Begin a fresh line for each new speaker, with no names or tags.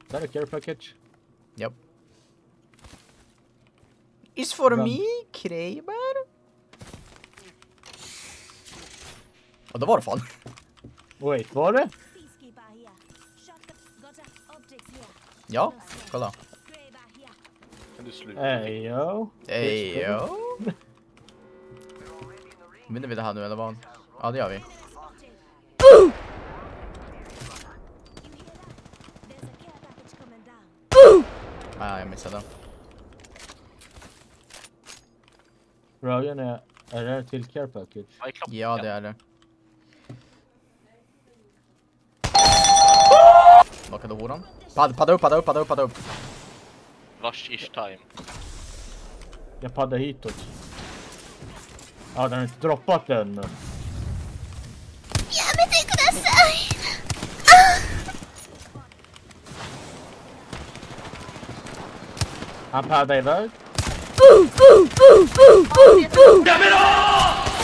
Is that a care package?
Yep. Is for me, Kraber. Ja, det var det fan.
Wait, var det?
Ja, kolla.
Kan du sluta?
Ejo.
Ejo. Vinner vi det här nu eller vad? Ja, det gör vi. Nej, jag missade.
Ryan är det till care package?
Ja, det är det. Knockade horan. Padda upp.
Rush-ish time.
Jag paddar hitåt. Ja, den har inte droppat än. Han paddar iväg.